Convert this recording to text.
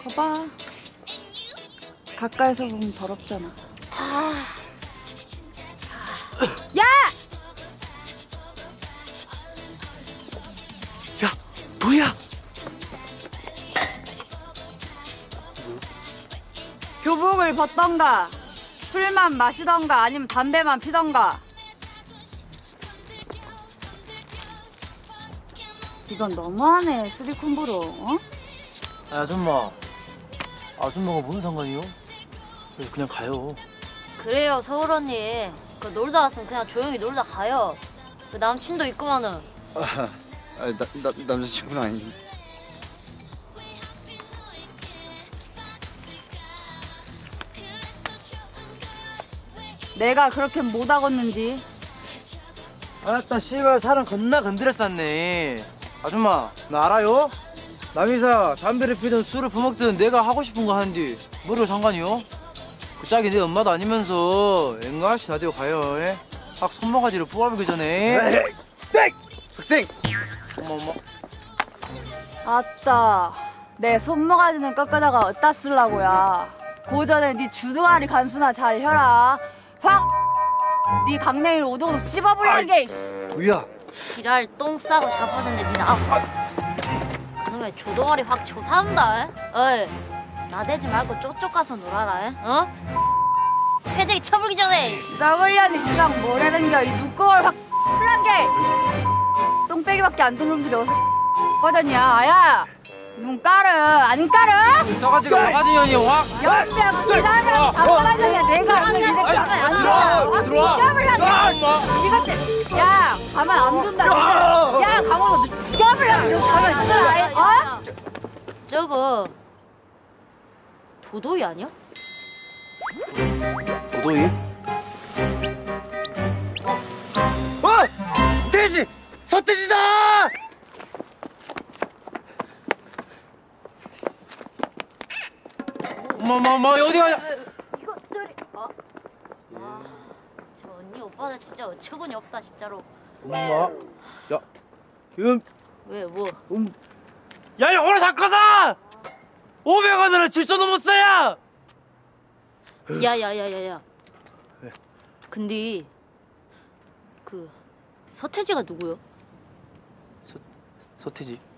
봐봐. 가까이서 보면 더럽잖아. 야! 야, 뭐야? 교복을 벗던가, 술만 마시던가, 아니면 담배만 피던가. 이건 너무하네, 쓰리콤보로. 어? 아줌마가 뭔 상관이요? 그냥 가요. 그래요, 서울 언니. 그 놀다 왔으면 그냥 조용히 놀다 가요. 그 남친도 있구만은. 남자친구는 아닌데. 내가 그렇게 못하겠는지. 아따 씨발 사람 겁나 건드렸었네. 아줌마 나 알아요? 남이사 담배를 피든 술을 퍼먹든 내가 하고 싶은 거 하는데 뭐로 상관이요? 그 짝이 내 엄마도 아니면서 앵가시 다되고 가요. 에? 확 손모가지를 뽑아보기 전에. 학생! 어머. 아따, 내 손모가지는 꺾어다가 어디다 쓰려고야. 고전에 네 주둥아리 간수나 잘 혀라. 확! 네 강냉이를 오도독 씹어버리게. 뭐야? 지랄 똥 싸고 자빠졌네, 니나. 그놈의 조동아리 확 조사한다. 어이, 나대지 말고 쪽쪽 가서 놀아라. 에? 어? 패대기 쳐불기 전에. 썩을려니 씨랑 뭐라는겨. 이 눈꺼울 확 풀란게. 똥배기밖에 안 든 놈들이 어서 버전이야. 아야, 눈 까르 안 까르? 써가지고 바가지 년이 확. 연병 지랄이랑 잡아라잖아. 내가 이거 이렇게 안 들어와. 죽여버려. 이것들. 야, 가만 안 둔다. 야, 가만 너 죽여버려. 이거 가만 있어. 어? 저거 도도이 아니야? 도도이? 돼지! 서태지다! 엄마 어디 가냐? 이것들이. 저 언니 오빠들 진짜 어처구니 없다 진짜로. 엄마. 야, 왜 뭐? 야, 이거 오늘 잠깐사! 500원으로 질서도 못 써야! 야야야야야. 왜? 근데 그 서태지가 누구요? 서태지.